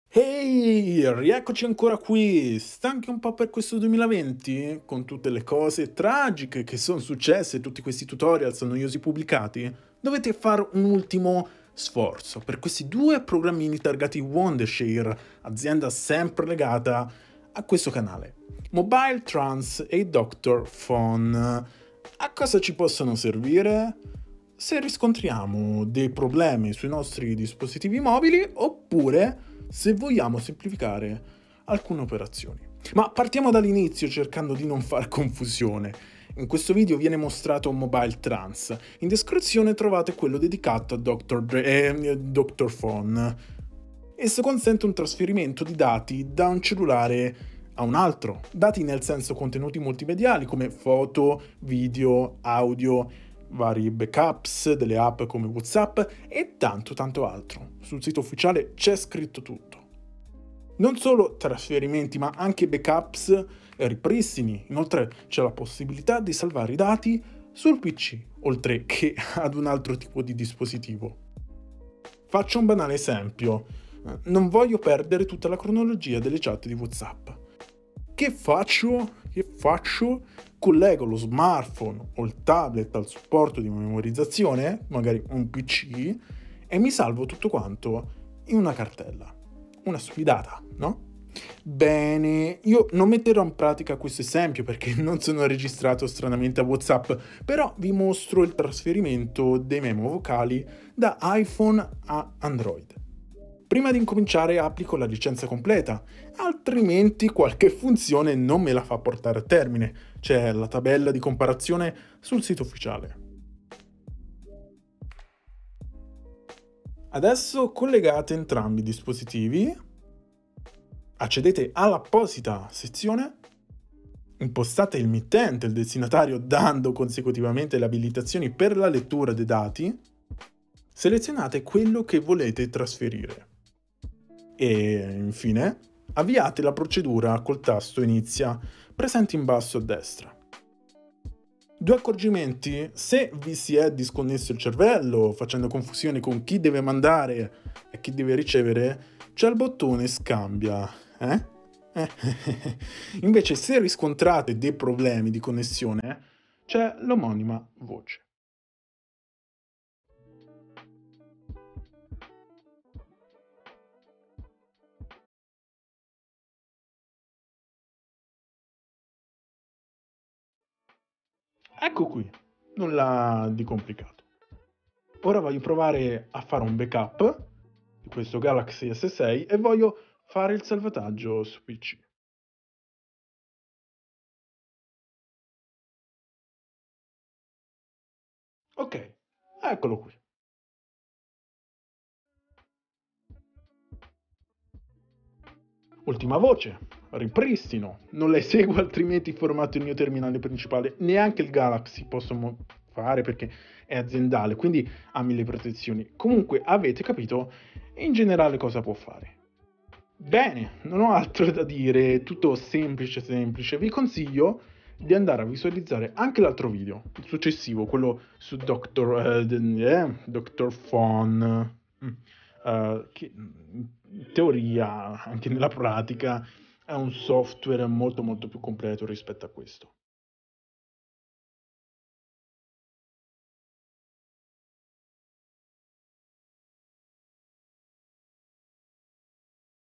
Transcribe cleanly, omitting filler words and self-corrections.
Ehi, rieccoci ancora qui, stanchi un po' per questo 2020? Con tutte le cose tragiche che sono successe, tutti questi tutorials noiosi pubblicati? Dovete fare un ultimo sforzo per questi due programmini targati Wondershare, azienda sempre legata a questo canale. Mobile Trans e Dr. Phone. A cosa ci possono servire? Se riscontriamo dei problemi sui nostri dispositivi mobili oppure se vogliamo semplificare alcune operazioni. Ma partiamo dall'inizio cercando di non far confusione. In questo video viene mostrato un Mobile Trans. In descrizione trovate quello dedicato a Dr. Phone. Esso consente un trasferimento di dati da un cellulare a un altro. Dati nel senso contenuti multimediali come foto, video, audio, vari backups delle app come WhatsApp e tanto altro. Sul sito ufficiale c'è scritto tutto. Non solo trasferimenti, ma anche backups e ripristini. Inoltre c'è la possibilità di salvare i dati sul PC, oltre che ad un altro tipo di dispositivo. Faccio un banale esempio. Non voglio perdere tutta la cronologia delle chat di WhatsApp. Che faccio? Collego lo smartphone o il tablet al supporto di memorizzazione, magari un PC, e mi salvo tutto quanto in una cartella. Una stupidata, no? Bene, io non metterò in pratica questo esempio perché non sono registrato stranamente a WhatsApp, però vi mostro il trasferimento dei memo vocali da iPhone a Android. Prima di incominciare applico la licenza completa, altrimenti qualche funzione non me la fa portare a termine. C'è la tabella di comparazione sul sito ufficiale. Adesso collegate entrambi i dispositivi, accedete all'apposita sezione, impostate il mittente e il destinatario dando consecutivamente le abilitazioni per la lettura dei dati, selezionate quello che volete trasferire. E infine avviate la procedura col tasto Inizia presente in basso a destra. Due accorgimenti: se vi si è disconnesso il cervello facendo confusione con chi deve mandare e chi deve ricevere, c'è il bottone scambia. Invece se riscontrate dei problemi di connessione c'è l'omonima voce. Ecco qui, nulla di complicato. Ora voglio provare a fare un backup di questo Galaxy S6 e voglio fare il salvataggio su PC. Ok, eccolo qui. Ultima voce, ripristino. Non la eseguo altrimenti formato il mio terminale principale. Neanche il Galaxy posso fare perché è aziendale, quindi ha mille protezioni. Comunque avete capito in generale cosa può fare. Bene, non ho altro da dire, tutto semplice. Vi consiglio di andare a visualizzare anche l'altro video, il successivo, quello su Dr. Phone, che in teoria, anche nella pratica, è un software molto più completo rispetto a questo.